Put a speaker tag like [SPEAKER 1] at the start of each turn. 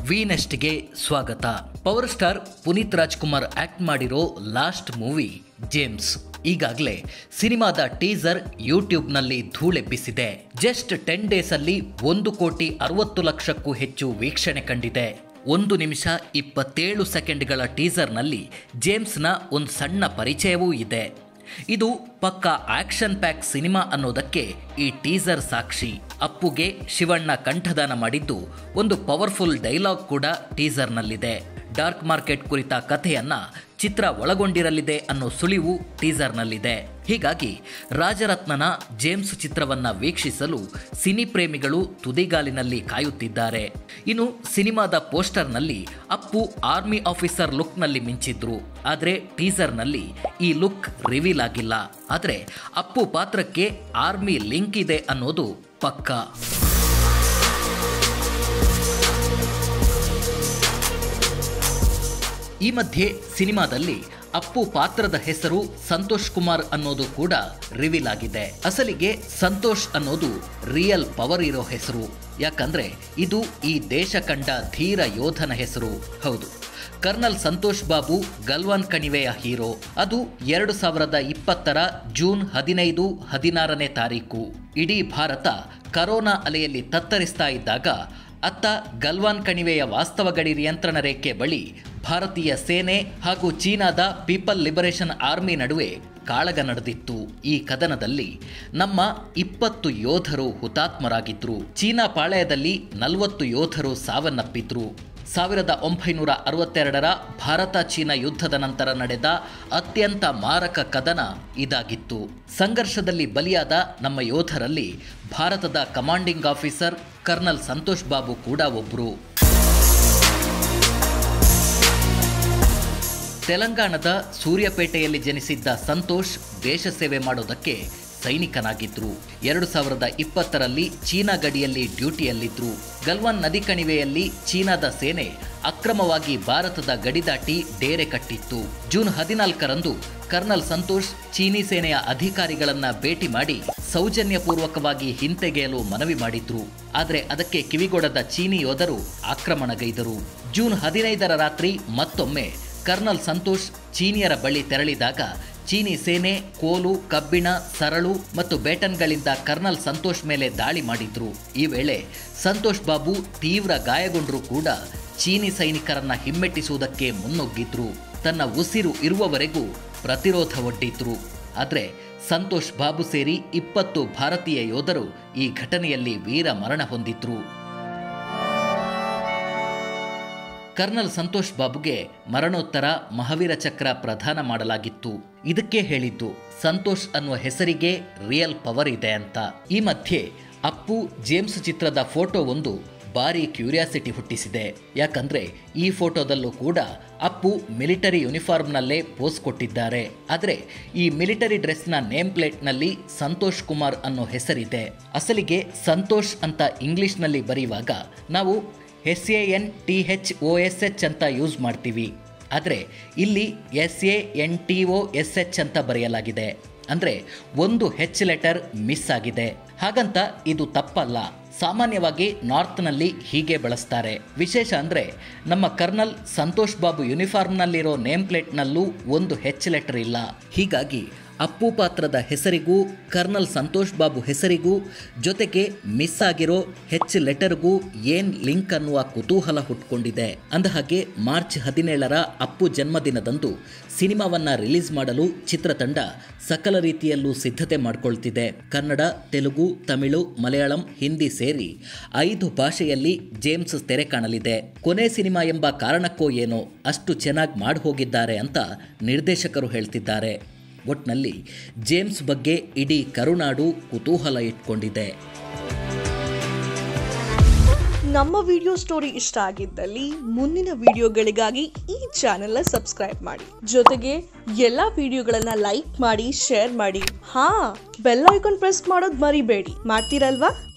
[SPEAKER 1] ವಿನೆಸ್ಟ್ಗೆ ಸ್ವಾಗತ. Power star Puneeth Rajkumar act ಮಾಡಿರೋ last movie James ಈಗಾಗಲೇ ಸಿನಿಮಾದ ಟೀಸರ್ ಯೂಟ್ಯೂಬ್ನಲ್ಲಿ ಧೂಳೆಬ್ಬಿಸಿದೆ. ಜಸ್ಟ್ 10 ಡೇಸ್ ಅಲ್ಲಿ 1,60,00,000ಕ್ಕೂ ಹೆಚ್ಚು ವೀಕ್ಷಣೆ ಕಂಡಿದೆ. 1 ನಿಮಿಷ 27 ಸೆಕೆಂಡ್ಗಳ ಟೀಸರ್ನಲ್ಲಿ ಜೇಮ್ಸ್ನ ಒಂದು ಸಣ್ಣ ಪರಿಚಯವೂ ಇದೆ. ಇದು ಪಕ್ಕಾ ಆಕ್ಷನ್ ಪ್ಯಾಕ್ ಸಿನಿಮಾ ಅನ್ನೋದಕ್ಕೆ ಈ ಟೀಸರ್ ಸಾಕ್ಷಿ. ಅಪ್ಪುಗೆ ಶಿವಣ್ಣ ಕಂಠದಾನ ಮಾಡಿದ್ದು ಒಂದು ಪವರ್ಫುಲ್ ಡೈಲಾಗ್ ಕೂಡ ಟೀಸರ್ನಲ್ಲಿದೆ. ಡಾರ್ಕ್ ಮಾರ್ಕೆಟ್ ಕುರಿತ ಕಥೆಯನ್ನ ಚಿತ್ರ ಒಳಗೊಂಡಿರಲಿದೆ ಅನ್ನೋ ಸುಳಿವು ಟೀಸರ್ನಲ್ಲಿದೆ. ಹೀಗಾಗಿ ರಾಜರತ್ನನ ಜೇಮ್ಸ್ ಚಿತ್ರವನ್ನ ವೀಕ್ಷಿಸಲು ಸಿನಿ ಪ್ರೇಮಿಗಳು ತುದಿಗಾಲಿನಲ್ಲಿ ಕಾಯುತ್ತಿದ್ದಾರೆ. ಇನ್ನು ಸಿನಿಮಾದ ಪೋಸ್ಟರ್ನಲ್ಲಿ ಅಪ್ಪು ಆರ್ಮಿ ಆಫೀಸರ್ ಲುಕ್ನಲ್ಲಿ ಮಿಂಚಿದ್ರು. ಆದರೆ ಟೀಸರ್ನಲ್ಲಿ ಈ ಲುಕ್ ರಿವೀಲ್ ಆಗಿಲ್ಲ. ಆದರೆ ಅಪ್ಪು ಪಾತ್ರಕ್ಕೆ ಆರ್ಮಿ ಲಿಂಕ್ ಇದೆ ಅನ್ನೋದು ಪಕ್ಕಾ. ಈ ಮಧ್ಯೆ ಸಿನಿಮಾದಲ್ಲಿ ಅಪ್ಪು ಪಾತ್ರದ ಹೆಸರು ಸಂತೋಷ್ ಕುಮಾರ್ ಅನ್ನೋದು ಕೂಡ ರಿವೀಲ್ ಆಗಿದೆ. ಅಸಲಿಗೆ ಸಂತೋಷ್ ಅನ್ನೋದು ರಿಯಲ್ ಪವರ್ ಇರೋ ಹೆಸರು. ಯಾಕಂದ್ರೆ ಇದು ಈ ದೇಶ ಕಂಡ ಧೀರ ಯೋಧನ ಹೆಸರು. ಹೌದು, ಕರ್ನಲ್ ಸಂತೋಷ್ ಬಾಬು ಗಲ್ವಾನ್ ಕಣಿವೆಯ ಹೀರೋ. ಅದು 2020ರ ಜೂನ್ 15-16ನೇ ತಾರೀಕು ಇಡೀ ಭಾರತ ಕರೋನಾ ಅಲೆಯಲ್ಲಿ ತತ್ತರಿಸ್ತಾ ಇದ್ದಾಗ ಅತ್ತ ಗಲ್ವಾನ್ ಕಣಿವೆಯ ವಾಸ್ತವ ಗಡಿ ನಿಯಂತ್ರಣ ರೇಖೆ ಬಳಿ ಭಾರತೀಯ ಸೇನೆ ಹಾಗೂ ಚೀನಾದ ಪೀಪಲ್ ಲಿಬರೇಷನ್ ಆರ್ಮಿ ನಡುವೆ ಕಾಳಗ ನಡೆದಿತ್ತು. ಈ ಕದನದಲ್ಲಿ ನಮ್ಮ 20 ಯೋಧರು ಹುತಾತ್ಮರಾಗಿದ್ರು. ಚೀನಾ ಪಾಳೆಯದಲ್ಲಿ 40 ಯೋಧರು ಸಾವನ್ನಪ್ಪಿದ್ರು. 1962ರ ಭಾರತ ಚೀನಾ ಯುದ್ಧದ ನಂತರ ನಡೆದ ಅತ್ಯಂತ ಮಾರಕ ಕದನ ಇದಾಗಿತ್ತು. ಸಂಘರ್ಷದಲ್ಲಿ ಬಲಿಯಾದ ನಮ್ಮ ಯೋಧರಲ್ಲಿ ಭಾರತದ commanding officer colonel Santosh Babu ಕೂಡ ಒಬ್ರು. ತೆಲಂಗಾಣದ ಸೂರ್ಯಪೇಟೆಯಲ್ಲಿ ಜನಿಸಿದ್ದ ಸಂತೋಷ್ ದೇಶ ಸೇವೆ ಮಾಡೋದಕ್ಕೆ ಸೈನಿಕನಾಗಿದ್ರು. 2020ರಲ್ಲಿ ಚೀನಾ ಗಡಿಯಲ್ಲಿ ಡ್ಯೂಟಿಯಲ್ಲಿದ್ರು. ಗಲ್ವಾನ್ ನದಿ ಕಣಿವೆಯಲ್ಲಿ ಚೀನಾದ ಸೇನೆ ಅಕ್ರಮವಾಗಿ ಭಾರತದ ಗಡಿ ದಾಟಿ ಡೇರೆ ಕಟ್ಟಿತ್ತು. ಜೂನ್ 14ರಂದು ಕರ್ನಲ್ ಸಂತೋಷ್ ಚೀನಿ ಸೇನೆಯ ಅಧಿಕಾರಿಗಳನ್ನ ಭೇಟಿ ಮಾಡಿ ಸೌಜನ್ಯಪೂರ್ವಕವಾಗಿ ಹಿಂತೆಗೆಯಲು ಮನವಿ ಮಾಡಿದ್ರು. ಆದರೆ ಅದಕ್ಕೆ ಕಿವಿಗೊಡದ ಚೀನಿ ಯೋಧರು ಆಕ್ರಮಣಗೈದರು. ಜೂನ್ 15ರ ರಾತ್ರಿ ಮತ್ತೊಮ್ಮೆ ಕರ್ನಲ್ ಸಂತೋಷ್ ಚೀನಿಯರ ಬಳಿ ತೆರಳಿದಾಗ ಚೀನಿ ಸೇನೆ ಕೋಲು, ಕಬ್ಬಿಣ, ಸರಳು ಮತ್ತು ಬೇಟನ್ಗಳಿಂದ ಕರ್ನಲ್ ಸಂತೋಷ್ ಮೇಲೆ ದಾಳಿ ಮಾಡಿದ್ರು. ಈ ವೇಳೆ ಸಂತೋಷ್ ಬಾಬು ತೀವ್ರ ಗಾಯಗೊಂಡರೂ ಕೂಡ ಚೀನಿ ಸೈನಿಕರನ್ನ ಹಿಮ್ಮೆಟ್ಟಿಸುವುದಕ್ಕೆ ಮುನ್ನುಗ್ಗಿದ್ರು. ತನ್ನ ಉಸಿರು ಇರುವವರೆಗೂ ಪ್ರತಿರೋಧ ಒಡ್ಡಿದ್ರು. ಆದರೆ ಸಂತೋಷ್ ಬಾಬು ಸೇರಿ 20 ಭಾರತೀಯ ಯೋಧರು ಈ ಘಟನೆಯಲ್ಲಿ ವೀರ ಮರಣ ಹೊಂದಿದ್ರು. ಕರ್ನಲ್ ಸಂತೋಷ್ ಬಾಬುಗೆ ಮರಣೋತ್ತರ ಮಹಾವೀರ ಚಕ್ರ ಪ್ರದಾನ ಮಾಡಲಾಗಿತ್ತು. ಇದಕ್ಕೆ ಹೇಳಿದ್ದು ಸಂತೋಷ್ ಅನ್ನುವ ಹೆಸರಿಗೆ ರಿಯಲ್ ಪವರ್ ಇದೆ ಅಂತ. ಈ ಮಧ್ಯೆ ಅಪ್ಪು ಜೇಮ್ಸ್ ಚಿತ್ರದ ಫೋಟೋ ಒಂದು ಭಾರಿ ಕ್ಯೂರಿಯಾಸಿಟಿ ಹುಟ್ಟಿಸಿದೆ. ಯಾಕಂದ್ರೆ ಈ ಫೋಟೋದಲ್ಲೂ ಕೂಡ ಅಪ್ಪು ಮಿಲಿಟರಿ ಯೂನಿಫಾರ್ಮ್ನಲ್ಲೇ ಪೋಸ್ ಕೊಟ್ಟಿದ್ದಾರೆ. ಆದರೆ ಈ ಮಿಲಿಟರಿ ಡ್ರೆಸ್ನ ನೇಮ್ ಪ್ಲೇಟ್ನಲ್ಲಿ ಸಂತೋಷ್ ಕುಮಾರ್ ಅನ್ನೋ ಹೆಸರಿದೆ. ಅಸಲಿಗೆ ಸಂತೋಷ್ ಅಂತ ಇಂಗ್ಲಿಷ್ನಲ್ಲಿ ಬರೆಯುವಾಗ ನಾವು SANTHOSH ಅಂತ ಯೂಸ್ ಮಾಡ್ತೀವಿ. ಆದರೆ ಇಲ್ಲಿ SANTOSH ಅಂತ ಬರೆಯಲಾಗಿದೆ. ಅಂದರೆ ಒಂದು H ಲೆಟರ್ ಮಿಸ್ ಆಗಿದೆ. ಹಾಗಂತ ಇದು ತಪ್ಪಲ್ಲ. ಸಾಮಾನ್ಯವಾಗಿ ನಾರ್ತ್ನಲ್ಲಿ ಹೀಗೆ ಬಳಸ್ತಾರೆ. ವಿಶೇಷ ಅಂದರೆ ನಮ್ಮ ಕರ್ನಲ್ ಸಂತೋಷ್ ಬಾಬು ಯೂನಿಫಾರ್ಮ್ನಲ್ಲಿರೋ ನೇಮ್ ಪ್ಲೇಟ್ನಲ್ಲೂ ಒಂದು H ಲೆಟರ್ ಇಲ್ಲ. ಹೀಗಾಗಿ ಅಪ್ಪು ಪಾತ್ರದ ಹೆಸರಿಗೂ ಕರ್ನಲ್ ಸಂತೋಷ್ ಬಾಬು ಹೆಸರಿಗೂ ಜೊತೆಗೆ ಮಿಸ್ ಆಗಿರೋ H ಲೆಟರ್ಗೂ ಏನ್ ಲಿಂಕ್ ಅನ್ನುವ ಕುತೂಹಲ ಹುಟ್ಕೊಂಡಿದೆ. ಅಂದಹಾಗೆ ಮಾರ್ಚ್ 17ರ ಅಪ್ಪು ಜನ್ಮದಿನದಂದು ಸಿನಿಮಾವನ್ನ ರಿಲೀಸ್ ಮಾಡಲು ಚಿತ್ರತಂಡ ಸಕಲ ರೀತಿಯಲ್ಲೂ ಸಿದ್ಧತೆ ಮಾಡಿಕೊಳ್ತಿದೆ. ಕನ್ನಡ, ತೆಲುಗು, ತಮಿಳು, ಮಲಯಾಳಂ, ಹಿಂದಿ ಸೇರಿ 5 ಭಾಷೆಯಲ್ಲಿ ಜೇಮ್ಸ್ ತೆರೆ ಕಾಣಲಿದೆ. ಕೊನೆ ಸಿನಿಮಾ ಎಂಬ ಕಾರಣಕ್ಕೋ ಏನೋ ಅಷ್ಟು ಚೆನ್ನಾಗಿ ಮಾಡಿ ಹೋಗಿದ್ದಾರೆ ಅಂತ ನಿರ್ದೇಶಕರು ಹೇಳ್ತಿದ್ದಾರೆ. ಒಟ್ನಲ್ಲಿ ಜೇಮ್ಸ್ ಬಗ್ಗೆ ಇಡೀ ಕರುನಾಡು ಕುತೂಹಲ ಇಟ್ಕೊಂಡಿದೆ.
[SPEAKER 2] ನಮ್ಮ ವಿಡಿಯೋ ಸ್ಟೋರಿ ಇಷ್ಟ ಆಗಿದ್ದಲ್ಲಿ ಮುಂದಿನ ವಿಡಿಯೋಗಳಿಗಾಗಿ ಈ ಚಾನೆಲ್ನ ಸಬ್ಸ್ಕ್ರೈಬ್ ಮಾಡಿ. ಜೊತೆಗೆ ಎಲ್ಲ ವಿಡಿಯೋಗಳನ್ನ ಲೈಕ್ ಮಾಡಿ, ಶೇರ್ ಮಾಡಿ. ಬೆಲ್ ಐಕಾನ್ ಪ್ರೆಸ್ ಮಾಡೋದು ಮರಿಬೇಡಿ. ಮಾಡ್ತೀರಲ್ವಾ?